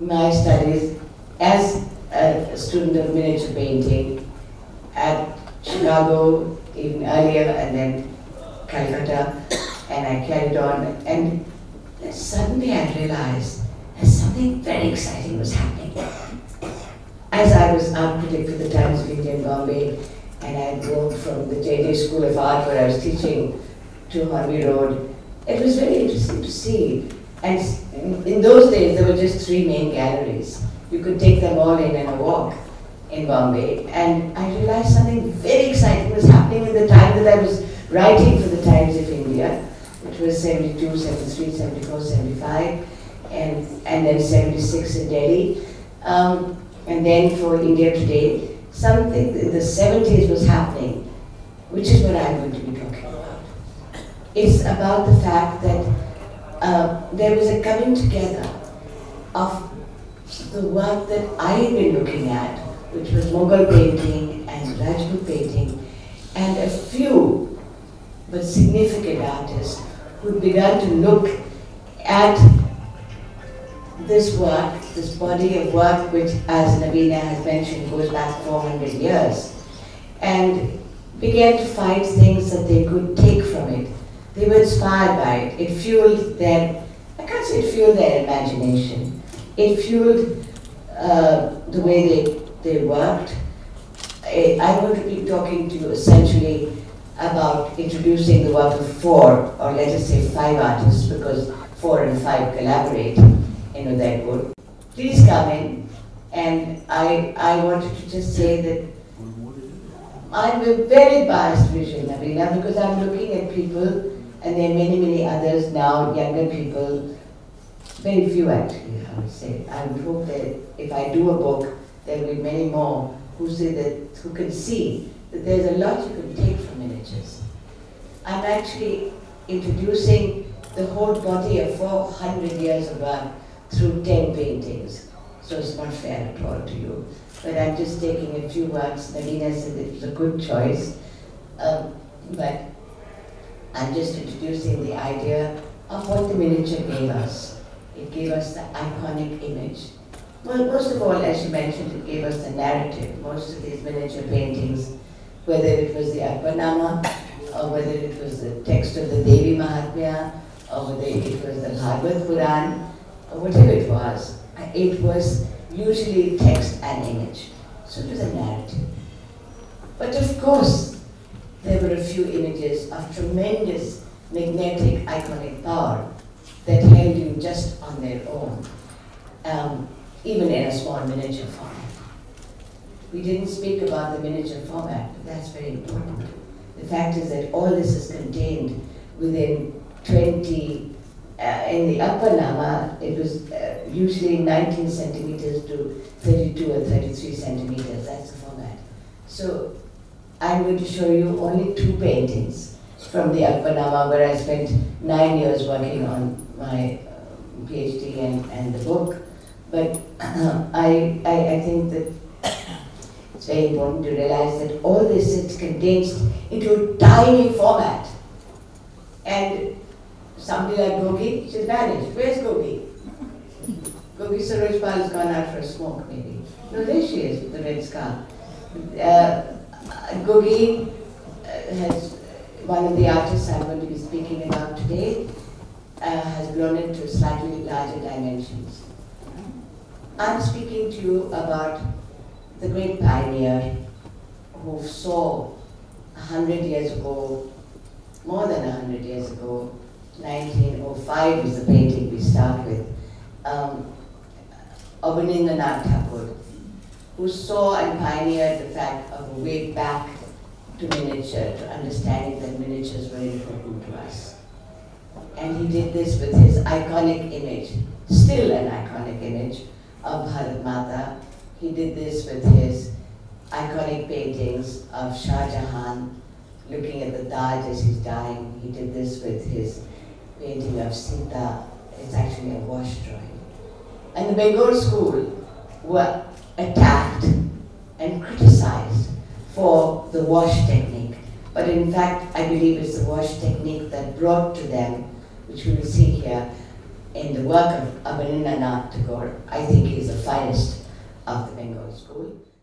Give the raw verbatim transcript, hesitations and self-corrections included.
my studies as a student of miniature painting at Chicago, even earlier, and then Calcutta, and I carried on. And then suddenly I realized that something very exciting was happening. As I was art critic for the Times of India in Bombay, and I moved from the J J School of Art, where I was teaching, to Hornby Road, it was very interesting to see. And in those days, there were just three main galleries. You could take them all in in a walk in Bombay. And I realized something very exciting was happening in the time that I was writing for the Times of India, which was seventy-two, seventy-three, seventy-four, seventy-five, and, and then seventy-six in Delhi. Um, and then for India Today, something in the seventies was happening, which is what I'm going to be talking about. It's about the fact that uh, there was a coming together of the work that I had been looking at, which was Mughal painting and Rajput painting, and a few but significant artists who began to look at this work, this body of work, which, as Navina has mentioned, goes back four hundred years, and began to find things that they could take from it. They were inspired by it. It fueled their, I can't say it fueled their imagination. It fueled uh, the way they, they worked. I, I'm going to be talking to you essentially about introducing the work of four, or let us say five artists, because four and five collaborate in Udaipur. Please come in, and I, I wanted to just say that I'm a very biased vision, Navina, because I'm looking at people, and there are many, many others now, younger people, very few actually, I would say. I would hope that if I do a book, there will be many more who say that, who can see that there's a lot you can take from miniatures. I'm actually introducing the whole body of four hundred years of work through ten paintings. So it's not fair at all to you. But I'm just taking a few words. Navina said it was a good choice. Um, but I'm just introducing the idea of what the miniature gave us. It gave us the iconic image. Well, most of all, as you mentioned, it gave us the narrative. Most of these miniature paintings, whether it was the Akbarnama, or whether it was the text of the Devi Mahatmya, or whether it was the Bhagavad Puran, or whatever it was, it was usually text and image. So it was a narrative. But of course, there were a few images of tremendous magnetic, iconic power that held you just on their own, um, even in a small miniature format. We didn't speak about the miniature format, but that's very important. The fact is that all this is contained within twenty, uh, in the Akbarnama, it was uh, usually nineteen centimeters to thirty-two or thirty-three centimeters, that's the format. So I'm going to show you only two paintings from the Akbarnama, where I spent nine years working on my uh, PhD and, and the book. But uh, I, I, I think that it's very important to realize that all this is condensed into a tiny format. And somebody like Gogi, she's vanished. Where's Gogi? Gogi Sarojpal has gone out for a smoke, maybe. No, there she is with the red scarf. Uh, Gogi uh, has, one of the artists I'm going to be speaking about today, uh, has grown into slightly larger dimensions. I'm speaking to you about the great pioneer who saw a hundred years ago, more than a hundred years ago, nineteen oh five is the painting we start with, um, Abanindranath Thakur, who saw and pioneered the fact of a way back to miniature, to understanding that miniatures were important to us. And he did this with his iconic image, still an iconic image, of Bharat Mata. He did this with his iconic paintings of Shah Jahan, looking at the Taj as he's dying. He did this with his painting of Sita. It's actually a wash drawing. And the Bengal school were attacked and criticized for the wash technique. But in fact, I believe it's the wash technique that brought to them, which we will see here, in the work of Abanindranath Tagore. I think he is the finest of the Bengali school.